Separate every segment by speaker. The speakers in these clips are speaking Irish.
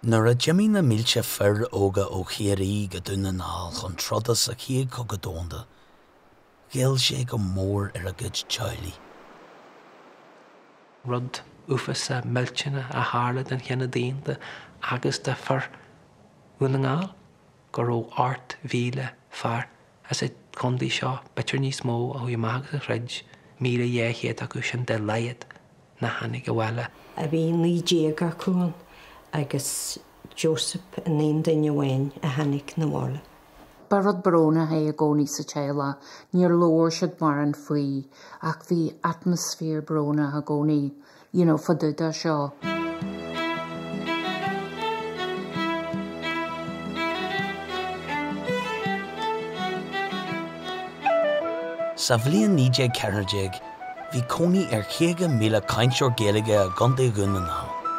Speaker 1: Nuair a Jimmy na mílte fear óga ó chéirí go dúna nál chun trodas a chéad cogadónda, géil sé go mór ar a gcuid tealaí.
Speaker 2: Rud ufas a miltena a hála den chéna daonda agus de fear bhfuil ngáil gur ó ort bhíle fear as é chundí seo betir níos mó ó i mágus a chreid míle dhéchéad acu sin de leiad na hanig go bhile.
Speaker 3: A bhí ní déaga cún agus Joseph a naon daine bhain a hanig na bhála.
Speaker 4: Barad brona ha a gcónaí sa teala, níor lóir siad mar an faoi, ach bhí atmosfér brona a gcónaí, faduda seo.
Speaker 1: Sa bhliain 1940, bhí cónaí ar 100,000 cainteoir géalaige a gcontaí gúna ná.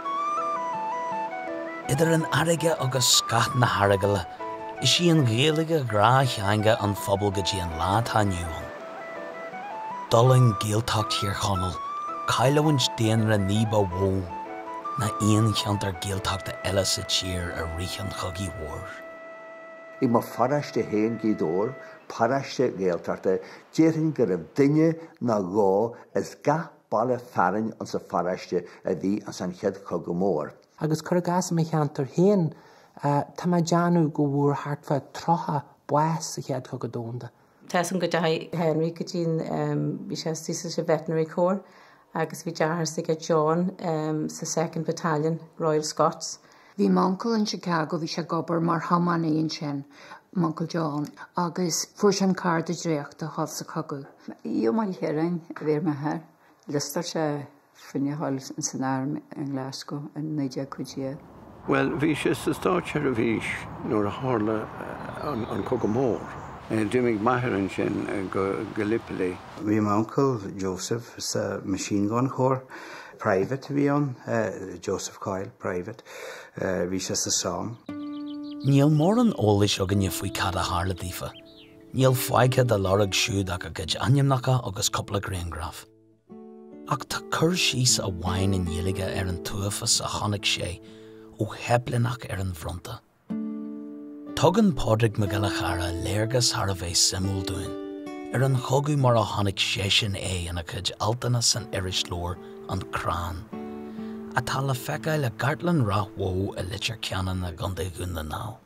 Speaker 1: Idir an airige agus scat na haragala, is sí an géalaige grá cheanga an phobal go dtí an lád haniuan. Dolan géaltacht hir chonal, cailehaint déanra níba wó, na íon cheantar géaltachta eile sa tír a ríchan chugaí mhór.
Speaker 5: I má faraiste héin gídór, paraiste géaltachta, déirinn gur a duine na gá is ga baile fearin an sa faraiste a bhí an san chead chug mór.
Speaker 2: Agus chur gas me cheantar héin, tá má deanú go bhúr hartfa trocha buas a chead cogadónda.
Speaker 3: Tásam go dtí Henry go dtín bhí sé tísa sé veterinary corps agus bhí dearthar sig John sa 2nd Battalion Royal Scots.
Speaker 4: Bhí Moncal in Chicago bhí sé gobar mar hamanéon sin, Moncal John, agus fuair sin card a dréocht a hall sa cogu.
Speaker 6: Io mal hérain a bhír me her, listar sé frinne hall in san arm in Glasgow in 1990.
Speaker 7: Well, bhí sé sa státear a bhís nuair a hála an cogamór. Dimig maithrin sin go Gallipoli.
Speaker 8: Bhí my uncle Joseph sa machine gun corps, private bhí an, Joseph Coyle, private, bhí sé sa Somme.
Speaker 1: Níl mór an ólais agan faoi cad a hála dífa. Níl fáighead a lorag siúd ag a gid ainmnacha agus coppla graingraf. Ach tá cur síos a bhain in dhéalaige ar an tuafas a chonig sé ó heblinach ar an fronta. Tugann Pádraig Mac Gallachara léargas thar a bheith simúl dúin, ar an chogu mar a tháinig sé sin ina chuid altanas san iris lór an crán. A tá le feiceáil le gartlan rathmhó a litir ceanan a gcontaí gúna ná.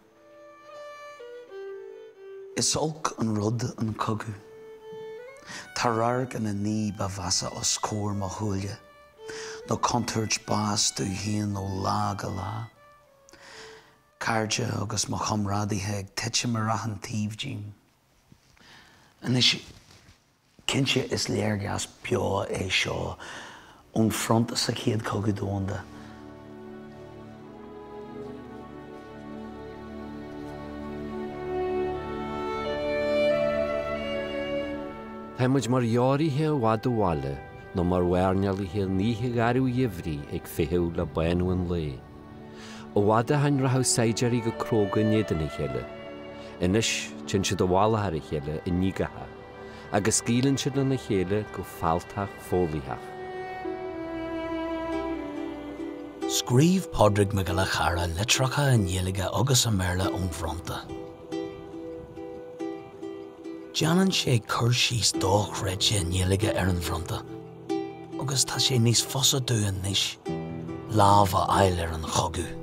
Speaker 1: Is olc an rud an cogu. Tá rarg in a ní ba bhasa os cór má thuaille, nó contúirt bás dú híon ó lá go lá. Cairde agus má chomrádaithe ag teite mar rath an tíomhdín. Anis cinse is léargas beo é seo ón front sa chéad cogadónda.
Speaker 9: Táimid mar dhearíthe bhhad bháile nó mar bhairnealaithe níthe garú dhéimhrí ag fitheú le bainúin lé. Ó bhada hain rath saidirí go cróga néidir na chéile. Inis tin siad bhálathar a chéile i nígatha, agus scílann siad na chéile go fáilteach fólaítheach.
Speaker 1: Scríomh Pádraig Mac Gallachara litricha in dhéalaige agus a méarla ón fronta. Deanan sé cur síos dóchreide in dhéalaige ar an fronta, agus tá sé níos fosa dúin níos, lámh a ail ar an chogu.